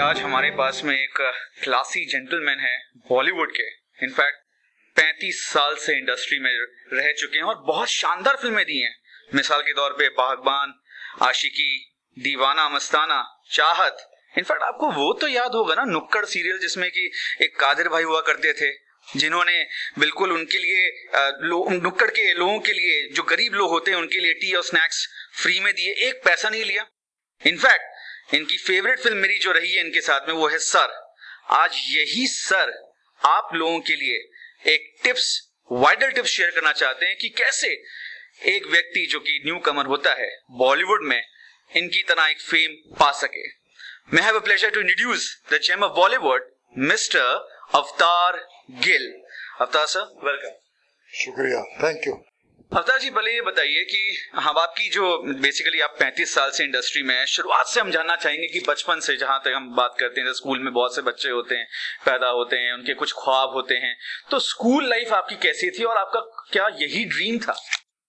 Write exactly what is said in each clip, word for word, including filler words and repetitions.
आज हमारे पास में एक क्लासी जेंटलमैन है बॉलीवुड के। इनफैक्ट पैंतीस साल से इंडस्ट्री में रह चुके हैं और बहुत शानदार फिल्में दी हैं। मिसाल के तौर पे बागबान, आशिकी, दीवाना मस्ताना, चाहत। इनफैक्ट आपको वो तो याद होगा ना, नुक्कड़ सीरियल, जिसमें कि एक कादिर भाई हुआ करते थे जिन्होंने बिल्कुल उनके लिए लो, नुक्कड़ के लोगों के लिए, जो गरीब लोग होते हैं उनके लिए टी और स्नैक्स फ्री में दिए, एक पैसा नहीं लिया। इनफैक्ट इनकी फेवरेट फिल्म मेरी जो रही है इनके साथ में, वो है सर। आज यही सर आप लोगों के लिए एक टिप्स, वाइडल टिप्स शेयर करना चाहते हैं कि कैसे एक व्यक्ति जो कि न्यू कमर होता है बॉलीवुड में, इनकी तरह एक फेम पा सके। मैं have a pleasure to introduce the gem of Bollywood, mister Avtar Gill. Avtar sir, welcome. शुक्रिया, थैंक यू। अवतार जी, पहले ये बताइए कि हम आपकी जो बेसिकली आप पैंतीस साल से इंडस्ट्री में हैं, शुरुआत से हम जानना चाहेंगे कि बचपन से, जहां तक हम बात करते हैं, स्कूल में बहुत से बच्चे होते हैं, पैदा होते हैं, उनके कुछ ख्वाब होते हैं, तो स्कूल लाइफ आपकी कैसी थी और आपका क्या यही ड्रीम था?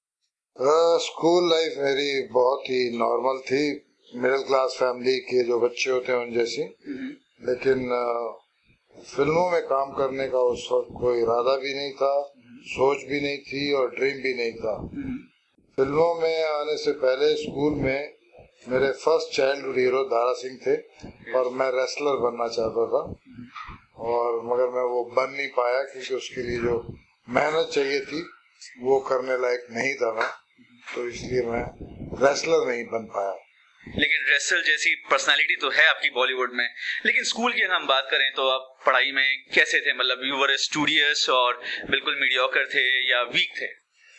स्कूल लाइफ मेरी बहुत ही नॉर्मल थी, मिडिल क्लास फैमिली के जो बच्चे होते हैं उन जैसी। लेकिन uh, फिल्मों में काम करने का उस वक्त कोई इरादा भी नहीं था, सोच भी नहीं थी और ड्रीम भी नहीं था। फिल्मों में आने से पहले स्कूल में मेरे first childhood hero Dara Singh थे और मैं रेसलर बनना चाहता था, और मगर मैं वो बन नहीं पाया क्योंकि उसके लिए जो मेहनत चाहिए थी वो करने लायक नहीं था मैं, तो इसलिए मैं रेसलर नहीं बन पाया। लेकिन रेसल जैसी पर्सनालिटी तो है आपकी बॉलीवुड में। लेकिन स्कूल की अगर हम बात करें तो आप पढ़ाई में कैसे थे? मतलब यू वर स्टूडियस और बिल्कुल मीडियोकर थे या वीक थे?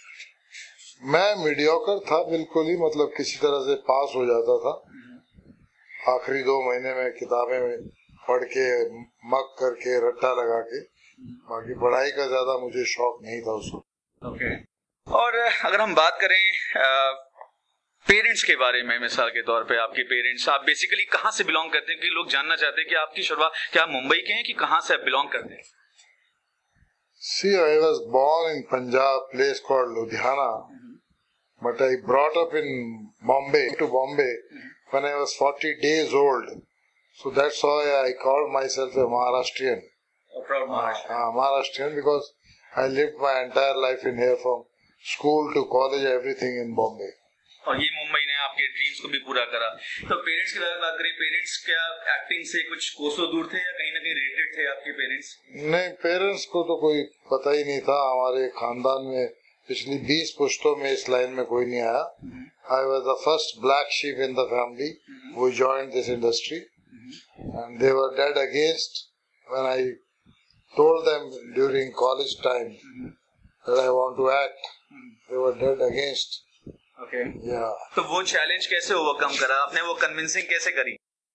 मैं मीडियोकर था बिल्कुल ही, मतलब किसी तरह से पास हो जाता था। आखिरी दो महीने में किताबें पढ़ के, मक करके, रट्टा लगा के, बाकी पढ़ाई का ज्यादा मुझे शौक नहीं था उसको। ओके। और अगर हम बात करें आ, पेरेंट्स के बारे में, मिसाल के तौर पे आपके पेरेंट्स, आप बेसिकली कहाँ से बिलोंग करते हैं? कि लोग जानना चाहते हैं कि आपकी शुरुआत क्या मुंबई के हैं कि कहाँ से आप बिलोंग करते हैं? See, I was born in Punjab, place called Ludhiana, mm-hmm. but I brought up in Bombay, to Bombay, mm-hmm. when I was forty days old. So that's why I called myself a Maharashtrian. A proud Maharashtrian. Uh, uh, Maharashtrian because I lived my entire life in here, from school to college, everything in Bombay. और ये मुंबई ने आपके dreams को भी पूरा करा। तो parents की बात करें, पेरेंट्स क्या एक्टिंग से कुछ कोसों दूर थे या कहीं ना कहीं रिलेटेड थे आपके पेरेंट्स? नहीं, पेरेंट्स को तो कोई पता ही नहीं था। हमारे खानदान में पिछली बीस पुश्तों में इस लाइन में कोई नहीं आया। I was the first black sheep in the family who joined this industry, and they were dead against when I told them during college time that I want to act. They were dead against. Okay. Yeah. तो वो challenge कैसे overcome करा आपने? वो convincing कैसे करी?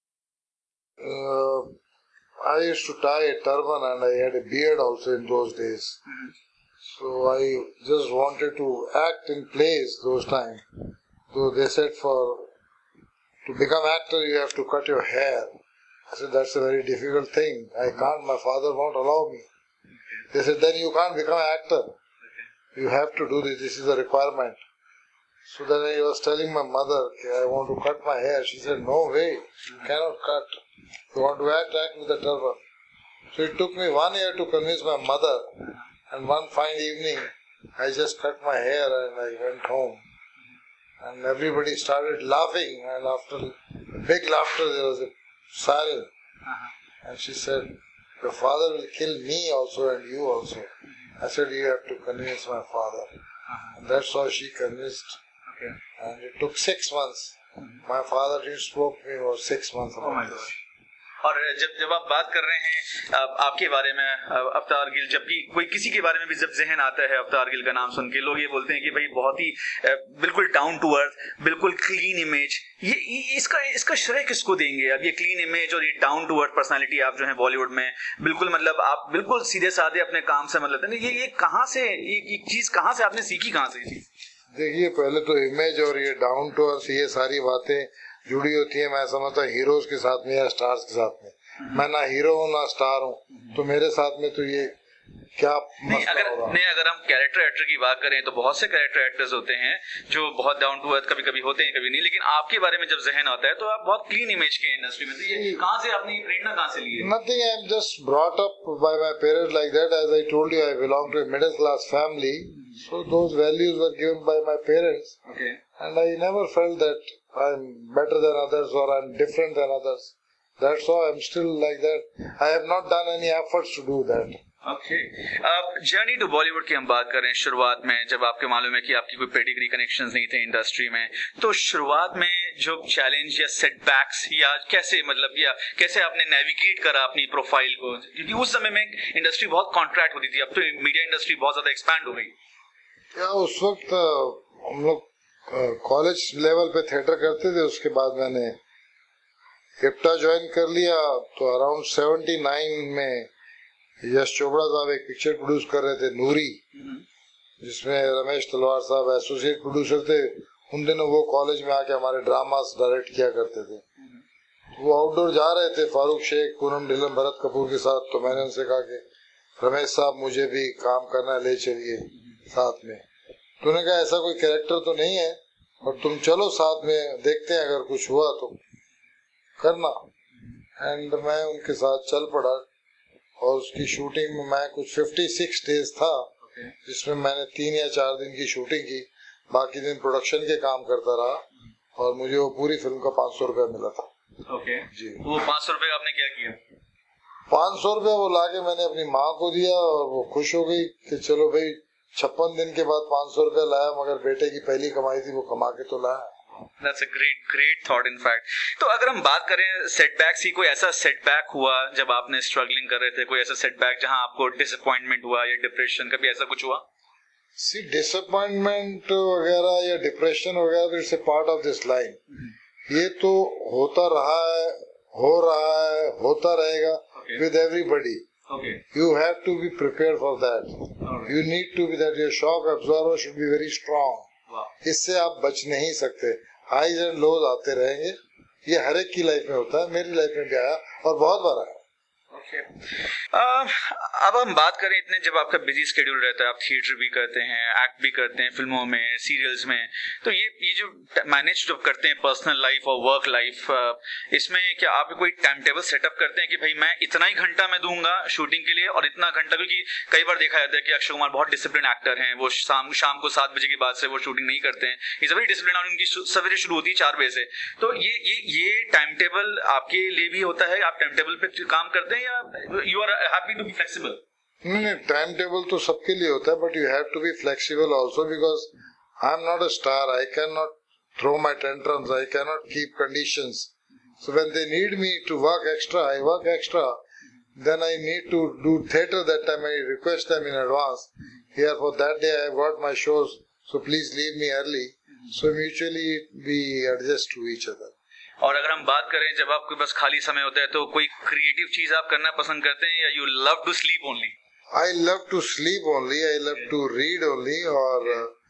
uh, I used to tie a turban and I had a beard also in those days. Mm-hmm. So I just wanted to act in plays those times. So they said for to become actor you have to cut your hair. I said that's a very difficult thing. I can't. My father won't allow me. They said then you can't become an actor. You have to do this. This is a requirement. So then I was telling my mother, okay, I want to cut my hair. She said, no way, you cannot cut. You want to act, act with a turban. So it took me one year to convince my mother. And one fine evening, I just cut my hair and I went home. And everybody started laughing. And after big laughter, there was a silence. And she said, your father will kill me also and you also. I said, you have to convince my father. And that's how she convinced. Okay. And it took six months. Mm-hmm. My father didn't spoke to me for six months. Oh my God. और जब जब आप बात कर रहे हैं आपके बारे में, अवतार गिल, जबकि कोई किसी के बारे में भी जब जहन आता है अवतार गिल का नाम सुन के, लोग ये बोलते हैं कि भाई बहुत ही बिल्कुल डाउन टू अर्थ, बिल्कुल क्लीन इमेज। ये इसका इसका श्रेय किसको देंगे? अब ये क्लीन इमेज और ये डाउन टू अर्थ पर्सनालिटी आप जो है बॉलीवुड में, बिल्कुल मतलब आप बिल्कुल सीधे साधे अपने काम से मतलब, ये ये कहाँ से, ये चीज कहाँ से आपने सीखी, कहाँ से चीज? देखिए, पहले तो इमेज और ये डाउन टू अर्थ, ये सारी बातें जुड़ी होती है, मैं समझता हूँ हीरोज के साथ में या स्टार्स के साथ में। मैं ना हीरो हूँ ना स्टार हूँ, तो मेरे साथ में तो ये क्या नहीं अगर नहीं अगर हम कैरेक्टर एक्टर की बात करें तो बहुत से कैरेक्टर एक्टर्स होते हैं जो बहुत डाउन टू अर्थ कभी कभी होते हैं कभी नहीं, लेकिन आपके बारे में जब जहन आता है तो आप बहुत क्लीन इमेज के इंडस्ट्री में, तो ये कहां से आपने प्रेरणा कहां से ली है? Nothing, I am just brought up by my parents like that. As I told you, I belong to a middle class family, so those values were given by my parents. Okay. And I never felt that I'm better than others or I'm different than others. That's why I'm still like that. I have not done any efforts to do that. Okay, journey to Bollywood की हम बात करें, शुरुआत में जब आपके मालूम है कि आपकी कोई पेडिग्री कनेक्शंस नहीं थे इंडस्ट्री में, तो शुरुआत में जो चैलेंज या सेटबैक्स या कैसे मतलब या कैसे आपने नेविगेट करा अपनी प्रोफाइल को, क्योंकि उस समय में इंडस्ट्री बहुत कॉन्ट्रैक्ट होती थी, अब तो मीडिया इंडस्ट्री बहुत ज्यादा एक्सपैंड हो गई। क्या उस वक्त हम लोग कॉलेज लेवल पे थिएटर करते थे, उसके बाद मैंने इप्टा ज्वाइन कर लिया, तो अराउंड सेवेंटी नाइन में यश चोपड़ा साहब एक पिक्चर प्रोड्यूस कर रहे थे नूरी, जिसमें रमेश तलवार साहब एसोसिएट प्रोड्यूसर थे। उन दिनों वो कॉलेज में आके हमारे ड्रामास डायरेक्ट किया करते थे। वो आउटडोर जा रहे थे फारूक शेख, पूनम ढिल्लन, भरत कपूर के साथ, तो मैंने उनसे कहा कि रमेश साहब मुझे भी काम करना, ले चलिए साथ में। तो उन्होंने कहा ऐसा कोई कैरेक्टर तो नहीं है और तुम चलो साथ में, देखते हैं अगर कुछ हुआ तो करना। एंड मैं उनके साथ चल पड़ा और उसकी शूटिंग में मैं कुछ छप्पन डेज था, okay. जिसमें मैंने तीन या चार दिन की शूटिंग की, बाकी दिन प्रोडक्शन के काम करता रहा और मुझे वो पूरी फिल्म का पाँच सौ रुपया मिला था। ओके, जी। वो पाँच सौ रुपये आपने क्या किया? पाँच सौ रुपया वो लाके मैंने अपनी माँ को दिया और वो खुश हो गई कि चलो भाई छप्पन दिन के बाद पाँच सौ रुपया लाया, मगर बेटे की पहली कमाई थी, वो कमा के तो लाया। That's a great, great thought in fact. तो अगर हम बात करें सेटबैक्स की, कोई ऐसा सेटबैक हुआ जब आपने स्ट्रगलिंग कर रहे थे, कोई ऐसा सेटबैक जहां आपको डिसअपॉइंटमेंट हुआ या डिप्रेशन, कभी ऐसा कुछ हुआ? सी डिसअपॉइंटमेंट वगैरह या डिप्रेशन वगैरह it's a part of this line. ये तो होता रहा है, हो रहा है, होता रहेगा with everybody. You have to be prepared for that. Right. You need to be that your shock absorber should be very strong. इससे आप बच नहीं सकते। हाईज एंड लोज आते रहेंगे, ये हर एक की लाइफ में होता है, मेरी लाइफ में भी आया और बहुत बार आया। Okay. uh, अब हम बात करें, इतने जब आपका बिजी स्केड्यूल रहता है, आप थिएटर भी करते हैं, एक्ट भी करते हैं फिल्मों में, सीरियल्स में, तो ये ये जो मैनेज जब करते हैं पर्सनल लाइफ और वर्क लाइफ, इसमें क्या आप कोई टाइम टेबल सेटअप करते हैं कि भाई मैं इतना ही घंटा मैं दूंगा शूटिंग के लिए और इतना घंटा, क्योंकि कई बार देखा जाता है कि अक्षय कुमार बहुत डिसिप्लिन एक्टर हैं, वो शाम शाम को सात बजे के बाद से वो शूटिंग नहीं करते हैं, इज वेरी डिसिप्लिन, और उनकी सवेरे शुरू होती है चार बजे से। तो ये ये ये टाइम टेबल आपके लिए भी होता है, आप टाइम टेबल पे काम करते हैं या you are happy to be flexible? नहीं, टाइम टेबल तो सबके लिए होता है, but you have to be flexible also, because I am not a star, I can not throw my tantrums, I can not keep conditions, so when they need me to work extra, I work extra, then I need to do theatre, that time I request them in advance, here for that day I have got my shows, so please leave me early, so mutually we adjust to each other. और अगर हम बात करें जब आपके पास खाली समय होता है, तो कोई क्रिएटिव चीज आप करना पसंद करते हैं या you love to sleep only? I love to sleep only, I love to read only, और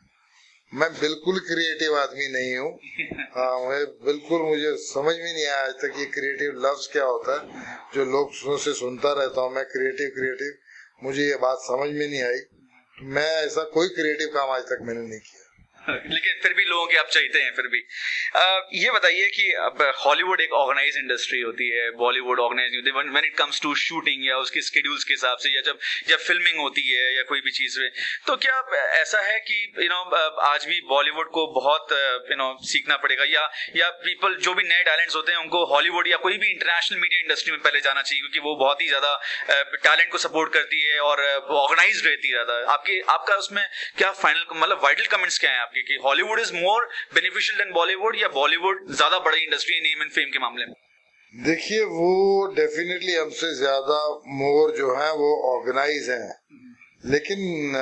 uh, मैं बिल्कुल क्रिएटिव आदमी नहीं हूँ। हाँ, मैं बिल्कुल, मुझे समझ में नहीं आया आज तक ये क्रिएटिव लफ्ज क्या होता है, जो लोग से सुनता रहता हूँ मैं क्रिएटिव क्रिएटिव, मुझे ये बात समझ में नहीं आई। मैं ऐसा कोई क्रिएटिव काम आज तक मैंने नहीं किया, लेकिन फिर भी लोगों की आप चाहते हैं फिर भी। आ, ये बताइए कि अब हॉलीवुड एक ऑर्गेनाइज इंडस्ट्री होती है, बॉलीवुड ऑर्गेनाइज नहीं होती when it comes to shooting या उसके स्केड्यूल्स के हिसाब से, या जब जब फिल्मिंग होती है या कोई भी चीज में, तो क्या ऐसा है कि यू नो आज भी बॉलीवुड को बहुत यू नो सीखना पड़ेगा, या या पीपल जो भी नए टैलेंट्स होते हैं उनको हॉलीवुड या कोई भी इंटरनेशनल मीडिया इंडस्ट्री में पहले जाना चाहिए, क्योंकि वो बहुत ही ज्यादा टैलेंट को सपोर्ट करती है और ऑर्गेनाइज रहती है ज्यादा। आपके आपका उसमें क्या फाइनल मतलब वाइटल कमेंट्स क्या है आपके कि Hollywood is more beneficial than Bollywood, या बॉलीवुड ज्यादा बड़ी इंडस्ट्री नेम एंड फेम के मामले में? देखिए, वो डेफिनेटली हमसे ज्यादा मोर जो है वो ऑर्गेनाइज है, लेकिन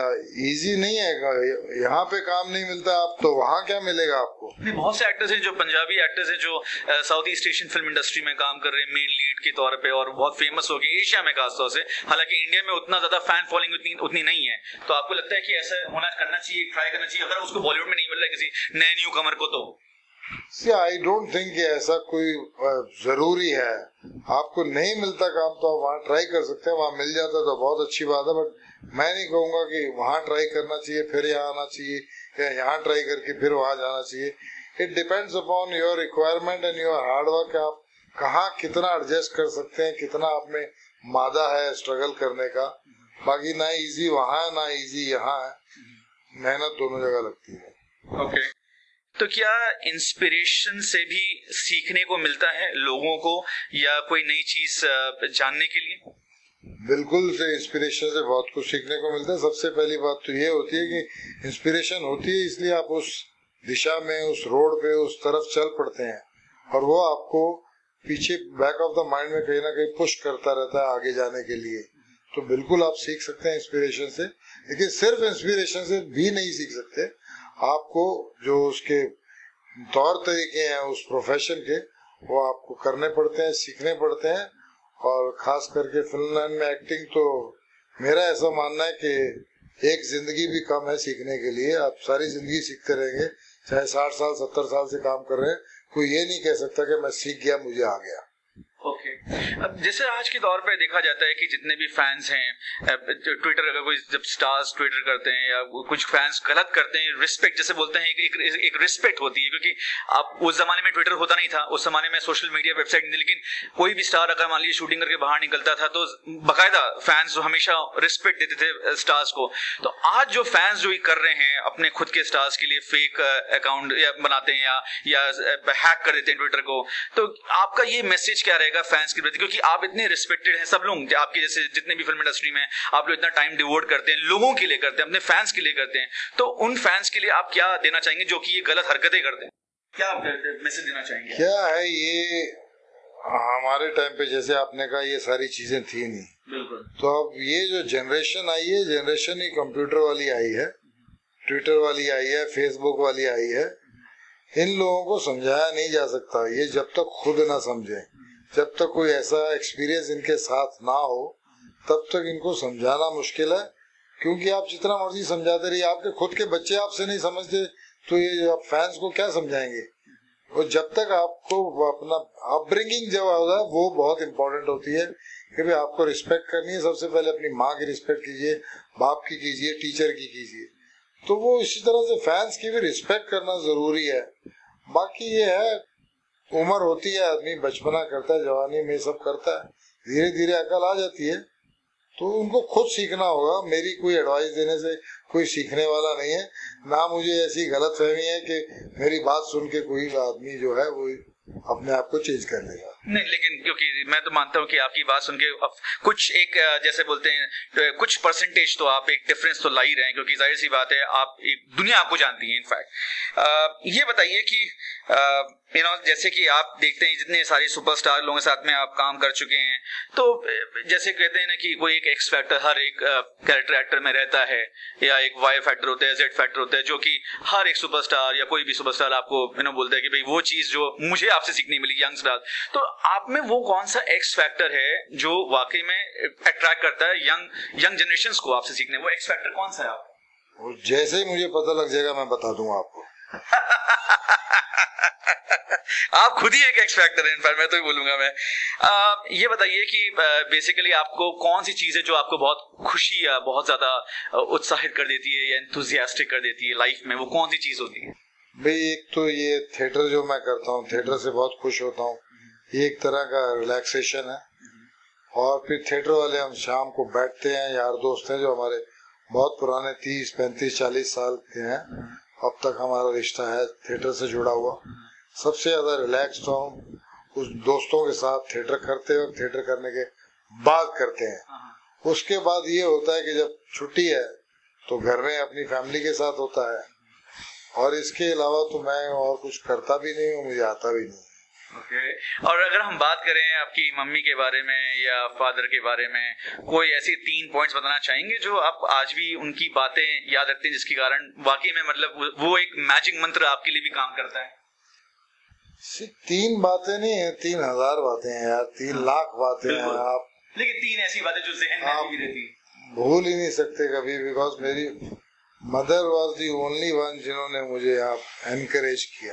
इजी नहीं है। यहाँ पे काम नहीं मिलता, आप तो वहाँ क्या मिलेगा आपको? नहीं, बहुत से एक्टर्स हैं जो पंजाबी एक्टर्स हैं जो south east Asian film industry में काम कर रहे हैं मेन लीड के तौर पे, और बहुत फेमस हो गए एशिया में खासतौर से। हालांकि इंडिया में उतना ज्यादा फैन फॉलोइंग उतनी उतनी नहीं है, तो आपको लगता है कि ऐसा होना करना चाहिए, ट्राई करना चाहिए अगर उसको बॉलीवुड में नहीं मिल रहा है किसी नए न्यू कमर को? तो सी आई डोंट थिंक कि ऐसा कोई जरूरी है, आपको नहीं मिलता काम तो आप वहाँ ट्राई कर सकते हैं, वहाँ मिल जाता तो बहुत अच्छी बात है, बट मैं नहीं कहूँगा कि वहाँ ट्राई करना चाहिए फिर यहाँ आना चाहिए या यहाँ ट्राई करके फिर वहाँ जाना चाहिए। It depends upon your requirement and your hard work, आप कहाँ कितना एडजस्ट कर सकते हैं, कितना आप में मादा है स्ट्रगल करने का। बाकी ना इजी वहाँ है ना इजी यहाँ है, मेहनत दोनों जगह लगती है। Okay okay. तो क्या इंस्पिरेशन से भी सीखने को मिलता है लोगों को या कोई नई चीज जानने के लिए? बिल्कुल से इंस्पिरेशन से बहुत कुछ सीखने को मिलता है। सबसे पहली बात तो ये होती है कि इंस्पिरेशन होती है इसलिए आप उस दिशा में, उस रोड पे, उस तरफ चल पड़ते हैं और वो आपको पीछे बैक ऑफ द माइंड में कहीं ना कहीं पुश करता रहता है आगे जाने के लिए। तो बिल्कुल आप सीख सकते हैं इंस्पिरेशन से, लेकिन सिर्फ इंस्पिरेशन से भी नहीं सीख सकते। आपको जो उसके तौर तरीके हैं उस प्रोफेशन के, वो आपको करने पड़ते हैं, सीखने पड़ते हैं। और खास करके फिल्म लाइन में एक्टिंग तो मेरा ऐसा मानना है कि एक जिंदगी भी कम है सीखने के लिए। आप सारी जिंदगी सीखते रहेंगे, चाहे साठ साल सत्तर साल से काम कर रहे हैं, कोई ये नहीं कह सकता कि मैं सीख गया, मुझे आ गया। Okay okay. अब जैसे आज के दौर पे देखा जाता है कि जितने भी फैंस हैं, ट्विटर अगर कोई जब स्टार्स ट्विटर करते हैं या कुछ फैंस गलत करते हैं, रिस्पेक्ट जैसे बोलते हैं, एक, एक, एक रिस्पेक्ट होती है, क्योंकि आप उस जमाने में ट्विटर होता नहीं था, उस जमाने में सोशल मीडिया वेबसाइट नहीं थी, लेकिन कोई भी स्टार अगर मान लीजिए शूटिंग करके बाहर निकलता था तो बाकायदा फैंस हमेशा रिस्पेक्ट देते थे स्टार्स को। तो आज जो फैंस जो कर रहे हैं अपने खुद के स्टार्स के लिए फेक अकाउंट या बनाते हैं या या हैक कर देते हैं ट्विटर को, तो आपका ये मैसेज क्या रहेगा फैंस के प्रति? क्योंकि आप इतने रिस्पेक्टेड हैं, सब लोग आपके जैसे जितने भी फिल्म इंडस्ट्री में आप लोग इतना टाइम डिवोट करते हैं, लोगों के लिए करते हैं, अपने फैंस के लिए करते हैं, तो उन फैंस के लिए आप क्या देना चाहेंगे जो कि ये गलत हरकतें करते हैं? क्या आप मैसेज देना चाहेंगे? क्या है ये, हमारे टाइम पे जैसे आपने कहा ये सारी चीजें थी नहीं। बिल्कुल। तो अब ये जो जनरेशन आई है, जनरेशन ही कंप्यूटर वाली आई है, ट्विटर वाली आई है, फेसबुक वाली आई है। इन लोगों को समझाया नहीं जा सकता, ये जब तक खुद ना समझे, जब तक कोई ऐसा एक्सपीरियंस इनके साथ ना हो, तब तक इनको समझाना मुश्किल है। क्योंकि आप जितना मर्जी समझाते रहिए, आपके खुद के बच्चे आपसे नहीं समझते तो ये आप फैंस को क्या समझाएंगे? और जब तक आपको अपना अपब्रिंगिंग जो होगा वो बहुत इंपॉर्टेंट होती है कि भाई आपको रिस्पेक्ट करनी है। सबसे पहले अपनी माँ की रिस्पेक्ट कीजिए, बाप की कीजिए, टीचर की कीजिए। तो वो इसी तरह से फैंस की भी रिस्पेक्ट करना जरूरी है। बाकी ये है, उम्र होती है, आदमी बचपना करता है, जवानी में सब करता है, धीरे धीरे अकल आ जाती है, तो उनको खुद सीखना होगा। मेरी कोई एडवाइस देने से कोई सीखने वाला नहीं है, ना मुझे ऐसी गलत फहमी है कि मेरी बात सुन के कोई आदमी जो है वो अपने आप को चेंज कर लेगा। नहीं, लेकिन क्योंकि मैं तो मानता हूँ कि आपकी बात सुन के कुछ एक जैसे बोलते हैं कुछ परसेंटेज तो आप एक डिफरेंस तो ला ही रहे हैं, क्योंकि जाहिर सी बात है आप एक दुनिया आपको जानती है। इनफैक्ट ये बताइए कि यू नो जैसे कि आप देखते हैं जितने सारे सुपरस्टार लोगों के साथ में आप काम कर चुके हैं, तो जैसे कहते हैं ना कि कोई एक एक्स फैक्टर हर एक कैरेक्टर एक्टर में रहता है, या एक वाई फैक्टर होता है, जेड फैक्टर होता है, जो कि हर एक सुपरस्टार या कोई भी सुपरस्टार आपको यू नो बोलता है कि भाई वो चीज जो मुझे आपसे सीखने मिली यंग स्टार। तो आप में वो कौन सा एक्स फैक्टर है जो वाकई में अट्रैक्ट करता है यंग यंग जनरेशंस को आपसे सीखने? वो एक्स फैक्टर कौन सा है आप? वो जैसे ही मुझे पता लग जाएगा मैं बता दूंगा आपको। आप खुद ही एक एक्स फैक्टर है, इनफैक्ट मैं तो ही बोलूंगा। मैं आ, ये बताइए कि बेसिकली आपको कौन सी चीज है जो आपको बहुत खुशी या बहुत ज्यादा उत्साहित कर देती है या एंथुसियास्टिक कर देती है लाइफ में? वो कौन सी चीज होती है? भाई एक तो ये थिएटर जो मैं करता हूँ, थिएटर से बहुत खुश होता हूँ, ये एक तरह का रिलैक्सेशन है। और फिर थिएटर वाले हम शाम को बैठते हैं, यार दोस्त हैं जो हमारे बहुत पुराने तीस पैंतीस चालीस साल के हैं, अब तक हमारा रिश्ता है थिएटर से जुड़ा हुआ। सबसे ज्यादा रिलैक्स तो हम उस दोस्तों के साथ थिएटर करते हैं और थिएटर करने के बाद करते हैं। उसके बाद ये होता है कि जब छुट्टी है तो घर में अपनी फैमिली के साथ होता है, और इसके अलावा तो मैं और कुछ करता भी नहीं हूँ, मुझे आता भी नहीं। Okay okay. और अगर हम बात करें आपकी मम्मी के बारे में या फादर के बारे में, कोई ऐसी तीन पॉइंट्स बताना चाहेंगे जो आप आज भी उनकी बातें याद रखते हैं, जिसके कारण वाकई में मतलब वो एक मैजिक मंत्र आपके लिए भी काम करता है? तीन बातें नहीं है, तीन हजार बातें हैं यार, तीन हाँ, लाख बातें हैं आप, लेकिन तीन ऐसी बातें जो ज़हन में भी रहती भूल ही नहीं सकते कभी। बिकॉज मेरी mother was the only one जिन्होंने मुझे आप एनकरेज किया,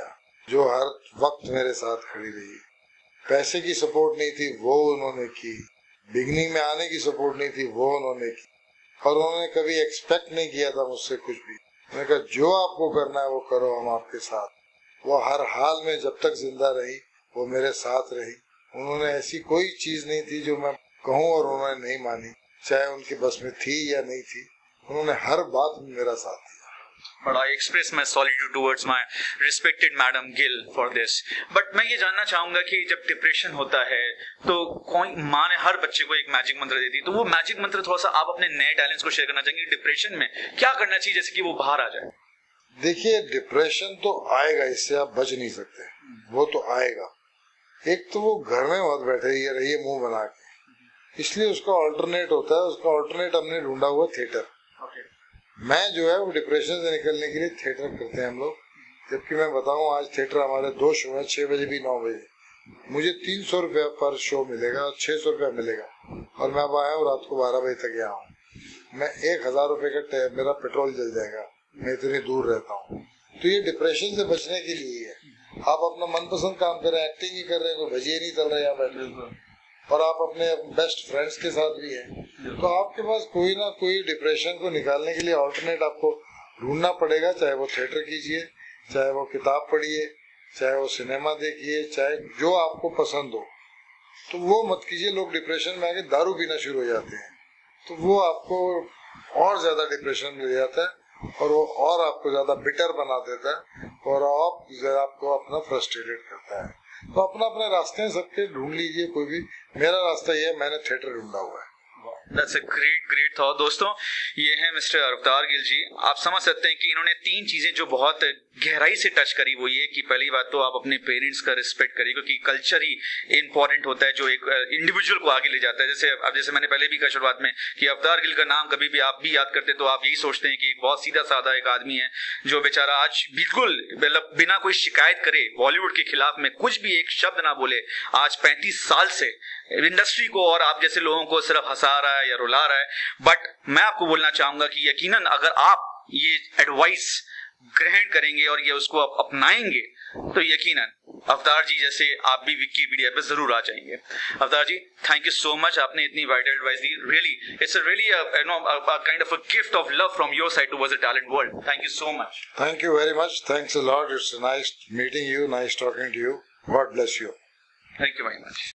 जो हर वक्त मेरे साथ खड़ी रही। पैसे की सपोर्ट नहीं थी, वो उन्होंने की। बिगनिंग में आने की सपोर्ट नहीं थी, वो उन्होंने की। और उन्होंने कभी एक्सपेक्ट नहीं किया था मुझसे कुछ भी। मैंने कहा जो आपको करना है वो करो, हम आपके साथ। वो हर हाल में जब तक जिंदा रही वो मेरे साथ रही। उन्होंने ऐसी कोई चीज नहीं थी जो मैं कहूँ और उन्होंने नहीं मानी, चाहे उनकी बस में थी या नहीं थी। उन्होंने हर बात में मेरा साथ दिया। But I express my solitude towards my respected Madam Gill for this. But मैं ये जानना चाहूंगा कि जब डिप्रेशन होता है तो कोई माँ ने हर बच्चे को एक मैजिक मंत्र दे दी, तो वो मैजिक मंत्र थोड़ा सा आप अपने नए टैलेंट्स को शेयर करना चाहेंगे। डिप्रेशन में क्या करना चाहिए जैसे कि वो बाहर आ जाए? देखिए, डिप्रेशन तो आएगा, इससे आप बच नहीं सकते, वो तो आएगा। एक तो वो घर में मत बैठे ये रहिए मुंह बना के, इसलिए उसका ऑल्टरनेट होता है। उसका ऑल्टरनेट हमने ढूंढा हुआ थिएटर। मैं जो है वो डिप्रेशन से निकलने के लिए थिएटर करते हैं हम लोग। जबकि मैं बताऊं, आज थिएटर हमारे दो शो है, छह बजे भी नौ बजे। मुझे तीन सौ रुपया पर शो मिलेगा, छह सौ रुपया मिलेगा। और मैं अब आया हूँ रात को बारह बजे तक यहाँ हूँ। मैं एक हजार रुपए का मेरा पेट्रोल जल जाएगा, मैं इतनी दूर रहता हूँ। तो ये डिप्रेशन से बचने के लिए है। आप अपना मनपसंद काम कर रहे हैं, एक्टिंग ही कर रहे हैं, कोई भजिए नहीं चल रहे यहाँ बैठे, और आप अपने बेस्ट फ्रेंड्स के साथ भी हैं, तो आपके पास कोई ना कोई डिप्रेशन को निकालने के लिए ऑल्टरनेट आपको ढूंढना पड़ेगा। चाहे वो थिएटर कीजिए, चाहे वो किताब पढ़िए, चाहे वो सिनेमा देखिए, चाहे जो आपको पसंद हो। तो वो मत कीजिए। लोग डिप्रेशन में आके दारू पीना शुरू हो जाते हैं, तो वो आपको और ज्यादा डिप्रेशन में ले जाता है और वो और आपको ज्यादा बिटर बना देता है और आप आपको अपना फ्रस्ट्रेटेड करता है। तो अपना अपने रास्ते सबके ढूंढ लीजिए, कोई भी। मेरा रास्ता ये है, मैंने थिएटर ढूंढा हुआ है। That's a great, great thought. दोस्तों, ये है मिस्टर अवतार गिल जी। आप समझ सकते हैं कि इन्होंने तीन चीजें जो बहुत गहराई से टच करी, वो ये कि पहली बात तो आप अपने पेरेंट्स का रिस्पेक्ट करिए, क्योंकि कल्चर ही इंपॉर्टेंट होता है जो एक इंडिविजुअल को आगे ले जाता है। जैसे अब जैसे मैंने पहले भी कहा शुरुआत में कि अवतार गिल का नाम कभी भी आप भी याद करते तो आप यही सोचते हैं कि एक बहुत सीधा साधा एक आदमी है जो बेचारा आज बिल्कुल मतलब बिना कोई शिकायत करे बॉलीवुड के खिलाफ में कुछ भी एक शब्द ना बोले, आज पैंतीस साल से इंडस्ट्री को और आप जैसे लोगों को सिर्फ हंसा रहा है या रुला रहा है। बट मैं आपको बोलना चाहूंगा कि यकीनन अगर आप ये एडवाइस ग्रहण करेंगे और ये उसको आप अपनाएंगे तो यकीनन अवतार जी जैसे आप भी विकिपीडिया पे जरूर आ जाएंगे। Avtar ji, thank you so much, आपने इतनी वाइटल एडवाइस दी। Really it's a really you know a kind of a gift of love from your side towards the talent world. Thank you so much. Thank you very much. Thanks a lot. It's nice meeting you, nice talking to you. God bless you. Thank you very much.